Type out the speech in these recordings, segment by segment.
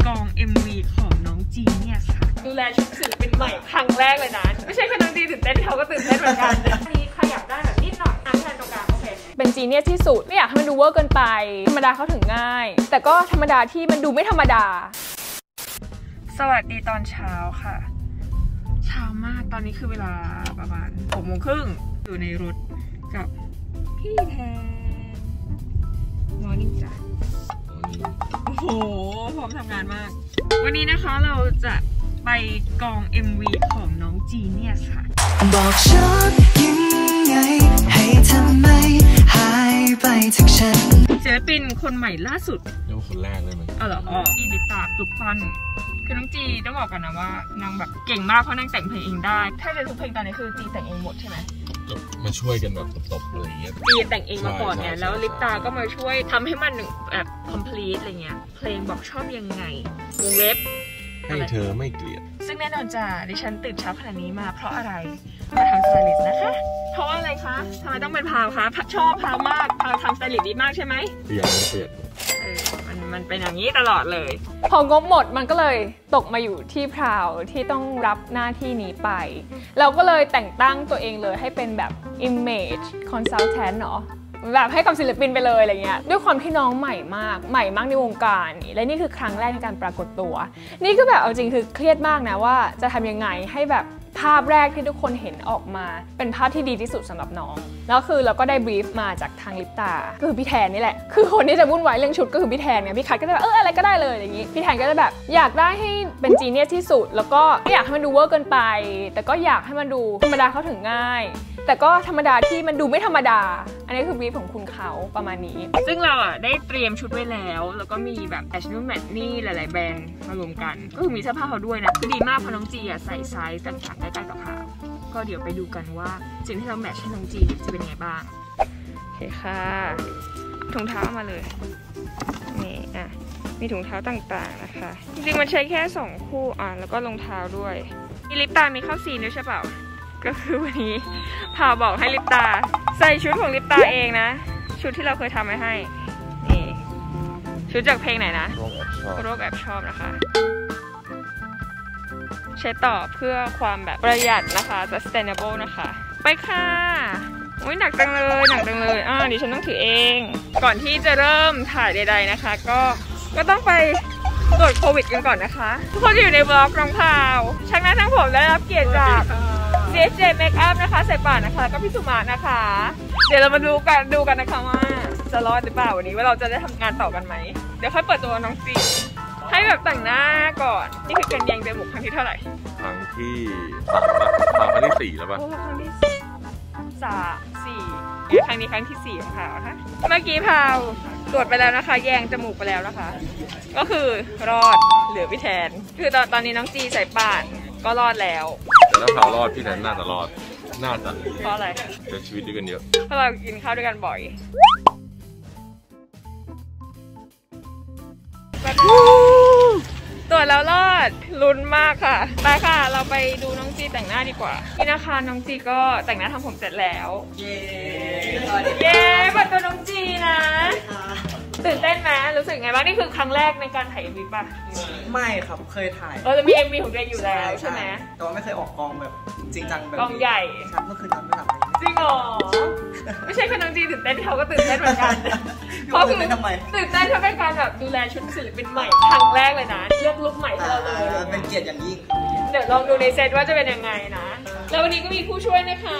กอง MV ของน้องจีเนี่ยค่ะดูแลชุดศิลปินใหม่ครั้งแรกเลยนะไม่ใช่แค่น้องจีตื่นเต้นเขาก็ตื่นเต้นเหมือนกันอันนี้ขยับได้แบบนิดหน่อยแทนตรงกลางโอเคเป็นจีเนี่ยที่สุดไม่อยากให้มันดูเวอร์เกินไปธรรมดาเขาถึงง่ายแต่ก็ธรรมดาที่มันดูไม่ธรรมดาสวัสดีตอนเช้าค่ะเช้ามากตอนนี้คือเวลาประมาณ6:30อยู่ในรถกับพี่แทนมอร์นิ่งจ้ะโอ้โหพร้อมทำงานมากวันนี้นะคะเราจะไปกอง MV ของน้องจีเนี่ยค่ะบอกฉันยังไงให้ทำไมหายไปจากฉันศิลปินคนใหม่ล่าสุดเรียกว่าคนแรกเลยมั้ยเหรออีลิตาปลุกฟันคือน้องจีต้องบอกกันนะว่านางแบบเก่งมากเพราะนางแต่งเพลงเองได้ถ้าจะทุกเพลงตอนนี้คือจีแต่งเองหมดใช่ไหมมาช่วยกันแบบตบๆอะไรอย่างเงี้ยจีแต่งเองมาก่อนเนี่ยแล้วลิปตาก็มาช่วยทำให้มันแบบ complete อะไรเงี้ยเพลงบอกชอบยังไงวงเล็บให้เธอไม่เกลียดซึ่งแน่นอนจ้ะดิฉันตื่นเช้าขนาดนี้มาเพราะอะไรมาทำสไตลิสต์นะคะเพราะอะไรคะทำไมต้องเป็นพาวคะชอบพาวมากพาวทำสไตลิสต์ดีมากใช่ไหมเปลี่ยนมันเป็นอย่างนี้ตลอดเลยพองบหมดมันก็เลยตกมาอยู่ที่พราวที่ต้องรับหน้าที่นี้ไปเราก็เลยแต่งตั้งตัวเองเลยให้เป็นแบบ image consultant เนาะแบบให้กับศิลปินไปเลยอะไรเงี้ยด้วยความที่น้องใหม่มากในวงการและนี่คือครั้งแรกในการปรากฏตัวนี่ก็แบบเอาจริงคือเครียดมากนะว่าจะทำยังไงให้แบบภาพแรกที่ทุกคนเห็นออกมาเป็นภาพที่ดีที่สุดสำหรับน้องแล้วคือเราก็ได้บรีฟมาจากทางลิปตาก็คือพี่แทนนี่แหละคือคนที่จะวุ่นวายเรื่องชุดก็คือพี่แทนไงพี่คัทก็จะแบบอะไรก็ได้เลยอย่างนี้พี่แทนก็จะแบบอยากได้ให้เป็นจีเนียสที่สุดแล้วก็ไม่อยากให้มันดูเวอร์เกินไปแต่ก็อยากให้มันดูธรรมดาเข้าถึงง่ายแต่ก็ธรรมดาที่มันดูไม่ธรรมดาอันนี้คือบรีฟของคุณเขาประมาณนี้ซึ่งเราอ่ะได้เตรียมชุดไว้แล้วก็มีแบบแอชนูแมทนี่หลายๆแบรนด์มารวมกันก็คือมีเสื้อผ้าเขาด้วยนะคือดีมากเพราะน้องจีอ่ะใส่ไซส์ต่างๆใกล้ๆกับเขาก็เดี๋ยวไปดูกันว่าสิ่งที่เราแมทช์ให้น้องจีจะเป็นยังไงบ้างโอเคค่ะถุงเท้ามาเลยนี่อ่ะมีถุงเท้าต่างๆนะคะจริงๆมันใช้แค่2คู่แล้วก็รองเท้าด้วยมีลิปตามีเข้าซีนด้วยใช่เปล่าก็คือวันนี้พาบอกให้ลิปตาใส่ชุดของลิปตาเองนะชุดที่เราเคยทำไว้ให้นี่ชุดจากเพลงไหนนะโรคแอบชอบนะคะใช้ต่อเพื่อความแบบประหยัดนะคะ sustainable นะคะไปค่ะโอ้ยหนักจังเลยดิฉันต้องถือเองก่อนที่จะเริ่มถ่ายใดๆนะคะก็ต้องไปตรวจโควิดกันก่อนนะคะทุกคนอยู่ในบล็อกน้องพาวช่างหน้าช่างผมได้รับเกียรติจาก CSJ Makeup นะคะสายป่านนะคะก็พี่สุมานะคะเดี๋ยวเรามาดูกันนะคะว่าจะรอดหรือเปล่าวันนี้ว่าเราจะได้ทำงานต่อกันไหมเดี๋ยวค่อยเปิดตัวน้องจีให้แบบแต่งหน้าก่อนนี่คือการแยงจมูกครั้งที่เท่าไหร่ครั้งที่3ครั้งที่4แล้วป่ะครั้งที่3-4ครั้งนี้ครั้งที่4ของพาวนะคะเมื่อกี้พาวตรวจไปแล้วนะคะแยงจมูกไปแล้วนะคะก็คือรอดเหลือพี่แทนคือตอนนี้น้องจีสายป่านก็รอดแล้วแต่ถ้าพาวรอดพี่แทนน่าจะรอดเพราะอะไรเจอชีวิตด้วยกันเยอะเพราะเรากินข้าวด้วยกันบ่อยตรวจแล้วรอดลุ้นมากค่ะไปค่ะเราไปดูน้องจีแต่งหน้าดีกว่านี่นะคะน้องจีก็แต่งหน้าทำผมเสร็จแล้วเย้เปิดตัวน้องจีนะตื่นเต้นไหมรู้สึกไงบ้างนี่คือครั้งแรกในการถ่าย MV ป่ะไม่ครับเคยถ่ายจะมี MV ของตัวเองอยู่แล้วใช่ไหมแต่ว่าไม่เคยออกกองแบบจริงจังแบบกองใหญ่เมื่อคืนนอนไม่หลับเลยจริงเหรอไม่ใช่แค่น้องจีตื่นเต้นเขาก็ตื่นเต้นเหมือนกันเพราะคือตื่นเต้นเพราะเป็นการแบบดูแลชุดศิลปินใหม่ครั้งแรกเลยนะเลือกลุคใหม่ให้เราเลยเป็นเกียรติอย่างยิ่งเดี๋ยวลองดูในเซตว่าจะเป็นยังไงนะแล้ววันนี้ก็มีผู้ช่วยนะคะ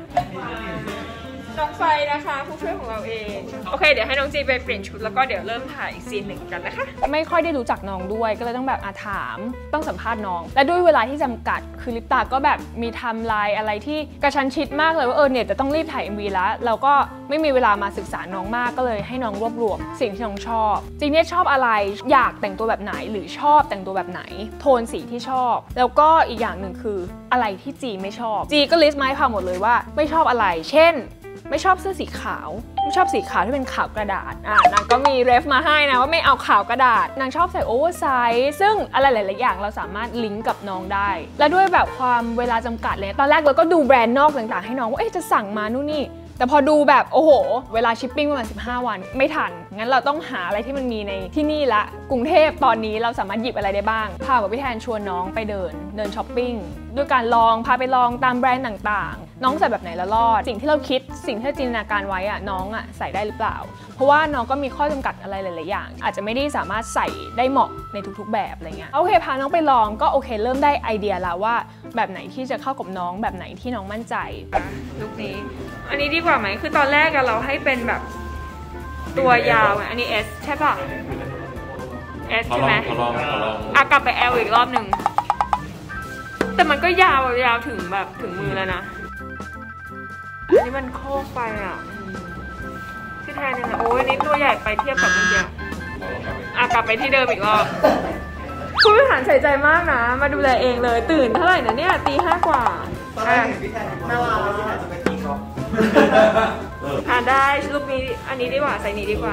น้องไฟนะคะผู้ช่วยของเราเองโอเคเดี๋ยวให้น้องจีไปเปลี่ยนชุดแล้วก็เดี๋ยวเริ่มถ่ายอีกซีนหนึ่งกันนะคะไม่ค่อยได้รู้จักน้องด้วยก็เลยต้องแบบถามต้องสัมภาษณ์น้องและด้วยเวลาที่จำกัดคือลิปตาก็แบบมีไทม์ไลน์อะไรที่กระชั้นชิดมากเลยว่าเนี่ยจะต้องรีบถ่าย MV แล้วเราก็ไม่มีเวลามาศึกษาน้องมากก็เลยให้น้องรวบรวมสิ่งที่น้องชอบจริงเนี่ยชอบอะไรอยากแต่งตัวแบบไหนหรือชอบแต่งตัวแบบไหนโทนสีที่ชอบแล้วก็อีกอย่างหนึ่งคืออะไรที่จีไม่ชอบจีก็ลิสต์มาให้พาหมดเลยว่าไม่ชอบอะไรเช่นไม่ชอบเสื้อสีขาวไม่ชอบสีขาวที่เป็นขาวกระดาษนางก็มีเรฟมาให้นะว่าไม่เอาขาวกระดาษนางชอบใส่โอเวอร์ไซส์ซึ่งอะไรหลายๆอย่างเราสามารถลิงก์กับน้องได้และด้วยแบบความเวลาจำกัดเลยตอนแรกเราก็ดูแบรนด์นอกต่างๆให้น้องว่าจะสั่งมานู่นนี่แต่พอดูแบบโอ้โหเวลาชิปปิ้งประมาณ15 วันไม่ทันงั้นเราต้องหาอะไรที่มันมีในที่นี่ละกรุงเทพตอนนี้เราสามารถหยิบอะไรได้บ้างพากับพี่แทนชวนน้องไปเดินช้อปปิ้งด้วยการพาไปลองตามแบรนด์ต่างๆน้องใส่แบบไหนแล้วรอดสิ่งที่เราคิดสิ่งที่จินตนาการไว้อะน้องอะใส่ได้หรือเปล่าเพราะว่าน้องก็มีข้อจำกัดอะไรหลายๆอย่างอาจจะไม่ได้สามารถใส่ได้เหมาะในทุกๆแบบอะไรเงี้ยโอเคพาน้องไปลองก็โอเคเริ่มได้ไอเดียแล้วว่าแบบไหนที่จะเข้ากับน้องแบบไหนที่น้องมั่นใจลุคนี้อันนี้ดีกว่าไหมคือตอนแรกเราให้เป็นแบบตัวยาวอันนี้ S ใช่ป่ะ S ใช่ไหมกลับไป L อีกรอบหนึ่งแต่มันก็ยาวถึงแบบถึงมือแล้วนะอันนี้มันโค้งไปอ่ะพี่แทนเนี่ยนะโอ้ยอันนี้ตัวใหญ่ไปเทียบกับเมื่อกี้กลับไปที่เดิมอีกรอบผู้บริหารใส่ใจมากนะมาดูแลเองเลยตื่นเท่าไหร่นะเนี่ยตี 5 กว่าตอนแรกพี่แทนน่ารักแล้วพี่แทนจะไปตีกอล์ฟได้ลูกนี้อันนี้ดีกว่าใส่นี้ดีกว่า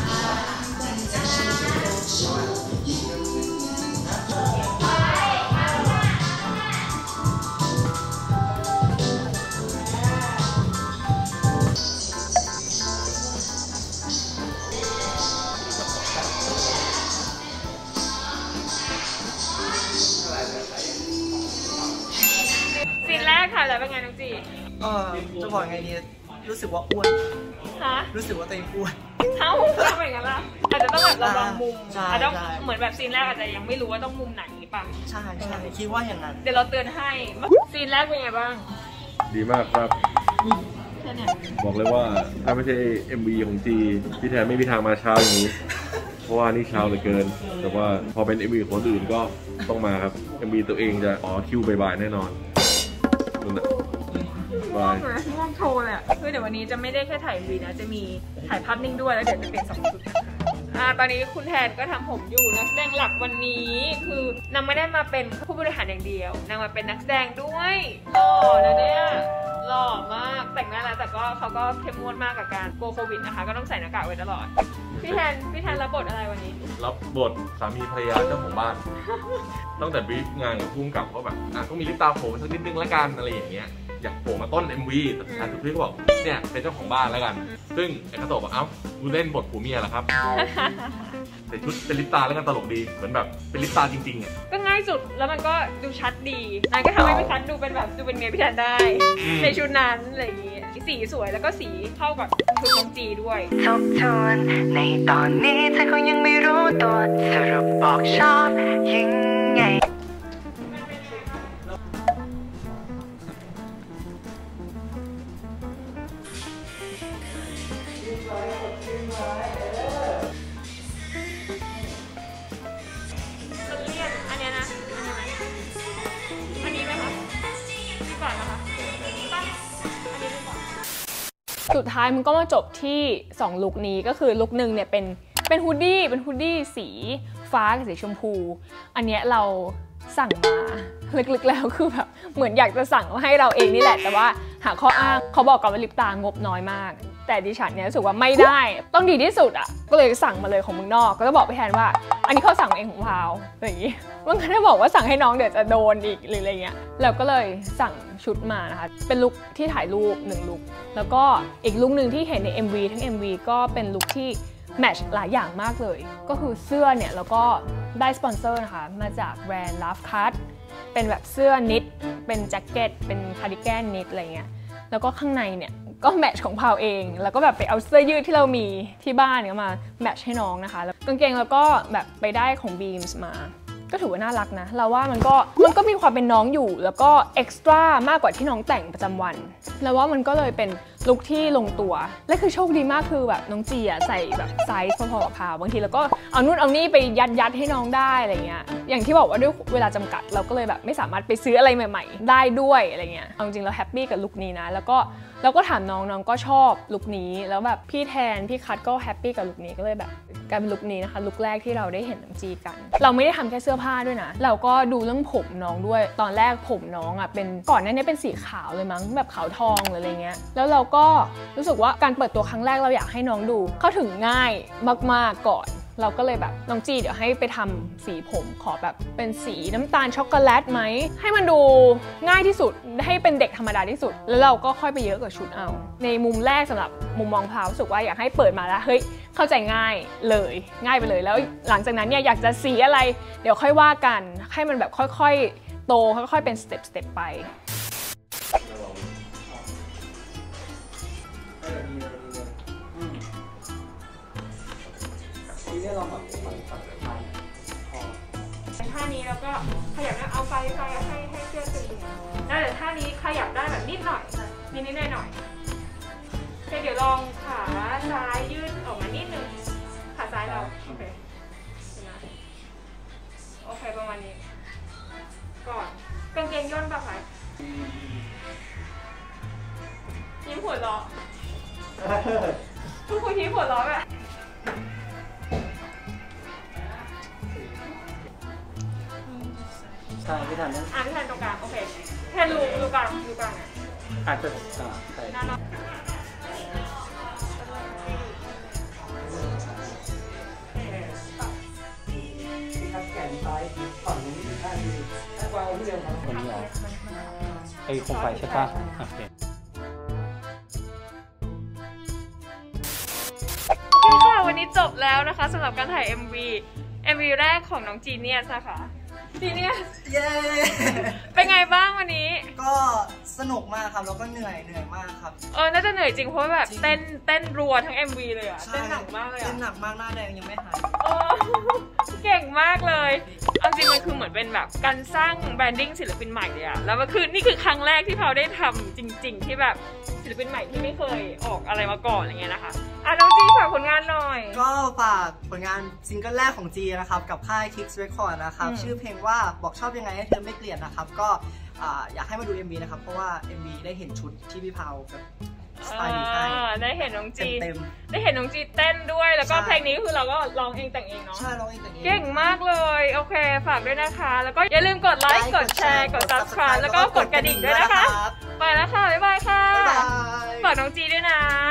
ซีนแรกค่ะแล้วเป็นไงน้องจีจะบอกไงดีรู้สึกว่าอ้วนรู้สึกว่าตัวเองอ้วนทำไมกันล่ะอาจจะต้องแบบเราลองมุมอาจจะเหมือนแบบซีนแรกอาจจะยังไม่รู้ว่าต้องมุมไหนหรือเปล่าใช่คิดว่าอย่างนั้นเดี๋ยวเราเตือนให้ซีนแรกเป็นไงบ้างดีมากครับบอกเลยว่าถ้าไม่ใช่ MV ของจีพี่แทนไม่มีทางมาเช้าอย่างนี้เพราะว่านี่เช้าเหลือเกินแต่ว่าพอเป็น MV ของคนอื่นก็ต้องมาครับ MV ตัวเองจะคิวบ่ายๆแน่นอนง่วงโชว์เลยอ่ะคือเดี๋ยววันนี้จะไม่ได้แค่ถ่ายวีนะจะมีถ่ายภาพนิ่งด้วยแล้วเดี๋ยวจะเป็น2 ชุดนะคะตอนนี้คุณแทนก็ทำผมอยู่นักแสดงหลักวันนี้คือนางไม่ได้มาเป็นผู้บริหารอย่างเดียวนางมาเป็นนักแสดงด้วยหล่อนะเนี่ยหล่อมากแต่งหน้าแล้วแต่ก็เขาก็เข้มงวดมากกับการกลัวโควิดนะคะก็ต้องใส่หน้ากากไว้ตลอดพี่แทนรับบทอะไรวันนี้รับบทสามีภรรยาเจ้าของบ้านตั้งแต่บรีฟงานกับพุ่งกับเขาแบบต้องมีลิปตาโผล่สักนิดนึงละกันอะไรอย่างเงี้ยอยากโผล่มาต้น MV แต่ท้ายสุดพี่ก็บอกเนี่ยเป็นเจ้าของบ้านแล้วกันซึ่งไอ้กระโตบอกกูเล่นบทผัวเมียเหรอครับแต่ชุดเป็นลิปตาแล้วกันตลกดีเหมือนแบบเป็นลิปตาจริงๆอ่ะก็ง่ายสุดแล้วมันก็ดูชัดดีนายก็ทำให้พี่แทนดูเป็นแบบดูเป็นเมียพี่แทนได้ในชุดนั้นอะไรอย่างงี้สีสวยแล้วก็สีเข้ากับชุดน้องจีด้วยทบทวนในตอนนี้เธอคงยังไม่รู้ตัวสรุปบอกชอบยังไงสุดท้ายมันก็มาจบที่2 ลุคนี้ก็คือลุคหนึ่งเนี่ยเป็นฮูดดี้สีฟ้ากับสีชมพูอันเนี้ยเราสั่งมาลึกๆแล้วคือแบบเหมือนอยากจะสั่งมาให้เราเองนี่แหละแต่ว่าหาข้ออ้างเขาบอกกับว่าลิปตางบน้อยมากแต่ดิฉันเนี่ยรู้สึกว่าไม่ได้ต้องดีที่สุดอ่ะก็เลยสั่งมาเลยของเมืองนอกก็จะบอกไปแทนว่าอันนี้เขาสั่งเองของพาวอะไรอย่างงี้มันก็ได้บอกว่าสั่งให้น้องเดี๋ยวจะโดนอีกหรืออะไรเงี้ยแล้วก็เลยสั่งชุดมานะคะเป็นลุคที่ถ่ายรูป1 ลุคแล้วก็อีกลุคหนึ่งที่เห็นใน MV ทั้ง MV ก็เป็นลุคที่แมทช์หลายอย่างมากเลยก็คือเสื้อเนี่ยแล้วก็ได้สปอนเซอร์นะคะมาจากแบรนด์ Love Cut เป็นแบบเสื้อนิดเป็นแจ็คเก็ตเป็นคาร์ดิแกนนิดอะไรเงี้ยแล้วก็ข้างในเนี่ยก็แมทช์ของพาวเองแล้วก็แบบไปเอาเสื้อยืดที่เรามีที่บ้านเนี่ยมาแมทช์ให้น้องนะคะแล้วกางเกงแล้วก็แบบไปได้ของ Beams มาก็ถือว่าน่ารักนะเราว่ามันก็มีความเป็นน้องอยู่แล้วก็เอ็กซ์ตร้ามากกว่าที่น้องแต่งประจำวันแล้วว่ามันก็เลยเป็นลุคที่ลงตัวและคือโชคดีมากคือแบบน้องจีใส่แบบไซส์พอๆกับพาวบางทีแล้วก็เอานู่นเอานี่ไปยัดให้น้องได้อะไรเงี้ยอย่างที่บอกว่าด้วยเวลาจำกัดเราก็เลยแบบไม่สามารถไปซื้ออะไรใหม่ๆได้ด้วยอะไรเงี้ยเอาจริงเราแฮปปี้กับลุคนี้นะแล้วก็ถามน้องก็ชอบลุคนี้แล้วแบบพี่แทนพี่คัทก็แฮปปี้กับลุคนี้ก็เลยแบบกลายเป็นลุคนี้นะคะลุคแรกที่เราได้เห็นน้องจีกันเราไม่ได้ทำแค่เสื้อผ้าด้วยนะเราก็ดูเรื่องผมน้องด้วยตอนแรกผมน้องเป็นก่อนหน้านี้เป็นสีขาวเลยมั้งแบบขาวทองหรืออะไรเงี้ยแล้วเราก็รู้สึกว่าการเปิดตัวครั้งแรกเราอยากให้น้องดูเข้าถึงง่ายมากๆก่อนเราก็เลยแบบน้องจีเดี๋ยวให้ไปทำสีผมขอแบบเป็นสีน้ำตาลช็อกโกแลตไหมให้มันดูง่ายที่สุดให้เป็นเด็กธรรมดาที่สุดแล้วเราก็ค่อยไปเยอะกับชุดเอาในมุมแรกสำหรับมุมมองพาวรู้สึกว่าอยากให้เปิดมาแล้วเฮ้ยเข้าใจง่ายเลยง่ายไปเลยแล้วหลังจากนั้นเนี่ยอยากจะสีอะไรเดี๋ยวค่อยว่ากันให้มันแบบค่อยๆโตค่อยๆเป็นสเต็ปไปท่านี้แล้วก็ขยับได้เอาไฟให้เสื้อตึงได้แต่ท่านี้ขยับได้แบบนิดหน่อยนิดหน่อยเดี๋ยวลองขาซ้ายยืดออกมานิดนึงขาซ้ายเราโอเคโอเคประมาณนี้ก่อนกางเกงย่นป่ะคะยิ้มหัวเราะคุณยิ้มหัวเราะแบบใช่ไม่ทันนะไม่ทันตรงกลางโอเคแค่รูกลางอาจจะใช่แขนซ้ายฝั่งนี้ได้ดีถ้าวางที่เดิมครับคนนี้เหรอไอ้คงไปใช่ปะโอเคค่ะวันนี้จบแล้วนะคะสำหรับการถ่าย MV แรกของน้องจีเนียสนะคะจีเนียสเย้เป็นไงบ้างวันนี้ก็สนุกมากครับแล้วก็เหนื่อยมากครับน่าจะเหนื่อยจริงเพราะแบบเต้นรัวทั้ง MV เลยอะเต้นหนักมากเลยอะเต้นหนักมากหน้าแดงยังไม่หายเก่งมากเลยเอาจริงมันคือเหมือนเป็นแบบการสร้างแบรนดิ้งศิลปินใหม่เลยอะแล้วนี่คือครั้งแรกที่เราได้ทำจริงๆที่แบบศิลปินใหม่ที่ไม่เคยออกอะไรมาก่อนอะไรเงี้ยนะคะน้องจีฝากผลงานหน่อยก็ฝากผลงานซิงเกิลแรกของจีนะครับกับค่าย Kicks Record นะครับชื่อเพลงว่าบอกชอบยังไงให้เธอไม่เกลียดนะครับก็อยากให้มาดู MV นะครับเพราะว่า MV ได้เห็นชุดที่พี่เผากับสไตล์ดีได้เห็นน้องจีได้เห็นน้องจีเต้นด้วยแล้วก็เพลงนี้คือเราก็ร้องเองแต่งเองเนาะใช่ร้องเองแต่งเองเก่งมากเลยโอเคฝากด้วยนะคะแล้วก็อย่าลืมกดไลค์กดแชร์กด Subscribe แล้วก็กดกระดิ่งด้วยนะคะไปแล้วค่ะบ๊ายบายค่ะฝากน้องจีด้วยนะ